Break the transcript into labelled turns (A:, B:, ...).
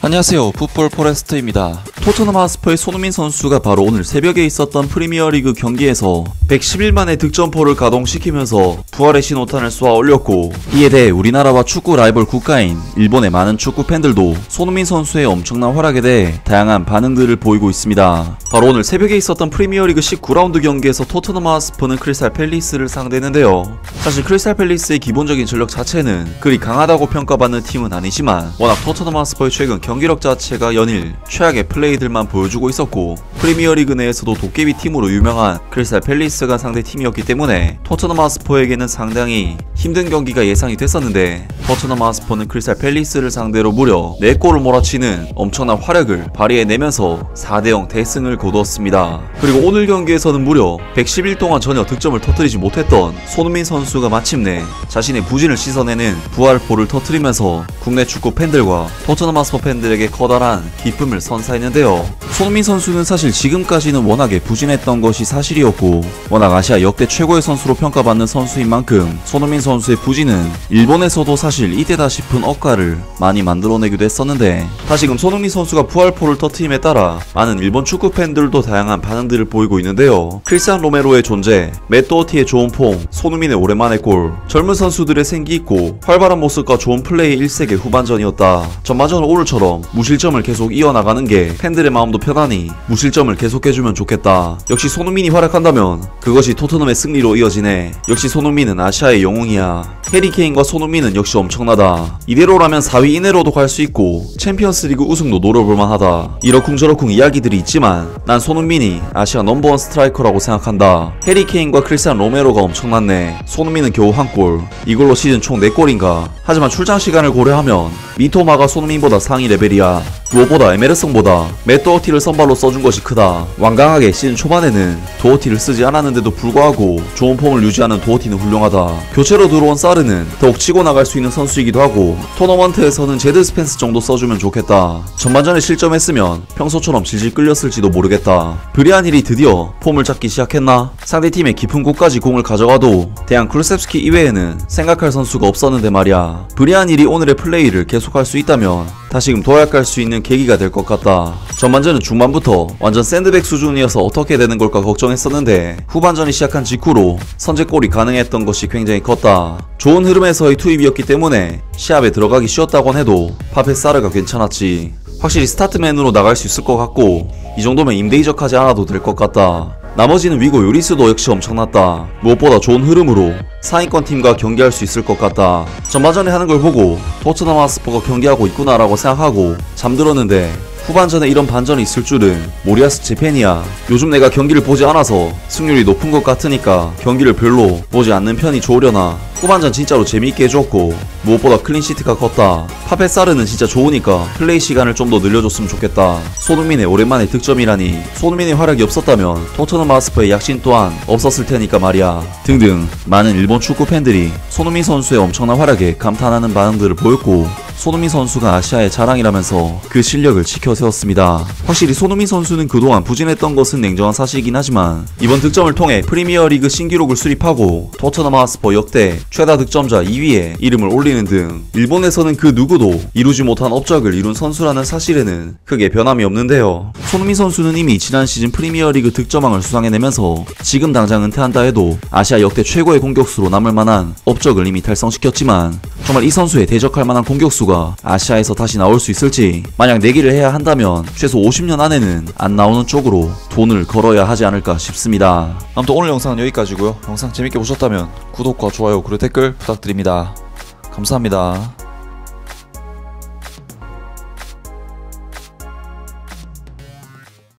A: 안녕하세요, 풋볼 포레스트입니다. 토트넘 하스퍼의 손흥민 선수가 바로 오늘 새벽에 있었던 프리미어리그 경기에서 111만의 득점포를 가동시키면서 부활의 신호탄을 쏘아 올렸고, 이에 대해 우리나라와 축구 라이벌 국가인 일본의 많은 축구 팬들도 손흥민 선수의 엄청난 활약에 대해 다양한 반응들을 보이고 있습니다. 바로 오늘 새벽에 있었던 프리미어리그 19라운드 경기에서 토트넘 하스퍼는 크리스탈 팰리스를 상대했는데요. 사실 크리스탈 팰리스의 기본적인 전력 자체는 그리 강하다고 평가받는 팀은 아니지만, 워낙 토트넘 하스퍼의 최근 경기력 자체가 연일 최악의 플레이들만 보여주고 있었고, 프리미어리그 내에서도 도깨비 팀으로 유명한 크리스탈 팰리스가 상대 팀이었기 때문에 토트넘 하스퍼에게는 상당히 힘든 경기가 예상이 됐었는데, 토트넘 하스퍼는 크리스탈 팰리스를 상대로 무려 4골을 몰아치는 엄청난 화력을 발휘해내면서 4대0 대승을 거두었습니다. 그리고 오늘 경기에서는 무려 110일 동안 전혀 득점을 터뜨리지 못했던 손흥민 선수가 마침내 자신의 부진을 씻어내는 부활포를 터뜨리면서 국내 축구 팬들과 토트넘 하스퍼 팬들에게 커다란 기쁨을 선사했는데요. 손흥민 선수는 사실 지금까지는 워낙에 부진했던 것이 사실이었고, 워낙 아시아 역대 최고의 선수로 평가받는 선수인 만큼 손흥민 선수의 부진은 일본에서도 사실 이때다 싶은 억가를 많이 만들어내기도 했었는데, 다시금 손흥민 선수가 부활포를 터트림에 따라 많은 일본 축구 팬들도 다양한 반응들을 보이고 있는데요. 크리스티안 로메로의 존재, 맷 도어티의 좋은 폼, 손흥민의 오랜만의 골, 젊은 선수들의 생기있고 활발한 모습과 좋은 플레이의 일색의 후반전이었다. 전반전은 오늘처럼 무실점을 계속 이어나가는 게 팬들의 마음도 편하니 무실점을 계속해주면 좋겠다. 역시 손흥민이 활약한다면 그것이 토트넘의 승리로 이어지네. 역시 손흥민은 아시아의 영웅이야. 해리 케인과 손흥민은 역시 엄청나다. 이대로라면 4위 이내로도 갈 수 있고 챔피언스리그 우승도 노려볼만하다. 이러쿵저러쿵 이야기들이 있지만 난 손흥민이 아시아 넘버원 스트라이커라고 생각한다. 해리 케인과 크리스티안 로메로가 엄청났네. 손흥민은 겨우 한 골, 이걸로 시즌 총 4골인가. 하지만 출장 시간을 고려하면 미토마가 손흥민보다 상위 레벨이야. 무엇보다 에메르송보다 맷 도어티를 선발로 써준 것이 크다. 완강하게 시즌 초반에는 도어티를 쓰지 않았는데도 불구하고 좋은 폼을 유지하는 도어티는 훌륭하다. 교체로 들어온 사르는 더욱 치고 나갈 수 있는 선수이기도 하고, 토너먼트에서는 제드 스펜스 정도 써주면 좋겠다. 전반전에 실점했으면 평소처럼 질질 끌렸을지도 모르겠다. 브리안 힐이 드디어 폼을 잡기 시작했나? 상대팀의 깊은 곳까지 공을 가져가도 대한 쿨셉스키 이외에는 생각할 선수가 없었는데 말이야. 브리안 힐이 오늘의 플레이를 계속할 수 있다면 다시금 도약할 수 있는 계기가 될 것 같다. 전반전은 중반부터 완전 샌드백 수준이어서 어떻게 되는 걸까 걱정했었는데, 후반전이 시작한 직후로 선제골이 가능했던 것이 굉장히 컸다. 좋은 흐름에서의 투입이었기 때문에 시합에 들어가기 쉬웠다곤 해도 파페 사르가 괜찮았지. 확실히 스타트맨으로 나갈 수 있을 것 같고, 이 정도면 임대 이적하지 않아도 될 것 같다. 나머지는 위고 요리스도 역시 엄청났다. 무엇보다 좋은 흐름으로 상위권 팀과 경기할 수 있을 것 같다. 전반전에 하는 걸 보고 토트넘 하스퍼가 경기하고 있구나라고 생각하고 잠들었는데, 후반전에 이런 반전이 있을 줄은 모리아스 제펜이야. 요즘 내가 경기를 보지 않아서 승률이 높은 것 같으니까 경기를 별로 보지 않는 편이 좋으려나. 후반전 진짜로 재미있게 해줬고 무엇보다 클린시트가 컸다. 파페 사르는 진짜 좋으니까 플레이 시간을 좀 더 늘려줬으면 좋겠다. 손흥민의 오랜만에 득점이라니. 손흥민의 활약이 없었다면 토트넘 하스퍼의 약신 또한 없었을 테니까 말이야. 등등 많은 일본 축구 팬들이 손흥민 선수의 엄청난 활약에 감탄하는 반응들을 보였고, 손흥민 선수가 아시아의 자랑이라면서 그 실력을 지켜세웠습니다. 확실히 손흥민 선수는 그동안 부진했던 것은 냉정한 사실이긴 하지만, 이번 득점을 통해 프리미어리그 신기록을 수립하고 토트넘 하스퍼 역대 최다 득점자 2위에 이름을 올리는 등 일본에서는 그 누구도 이루지 못한 업적을 이룬 선수라는 사실에는 크게 변함이 없는데요. 손흥민 선수는 이미 지난 시즌 프리미어리그 득점왕을 수상해내면서 지금 당장 은퇴한다 해도 아시아 역대 최고의 공격수로 남을 만한 업적을 이미 달성시켰지만, 정말 이 선수에 대적할 만한 공격수가 아시아에서 다시 나올 수 있을지, 만약 내기를 해야 한다면 최소 50년 안에는 안 나오는 쪽으로 돈을 걸어야 하지 않을까 싶습니다. 아무튼 오늘 영상은 여기까지고요. 영상 재밌게 보셨다면 구독과 좋아요 그리고 댓글 부탁드립니다. 감사합니다.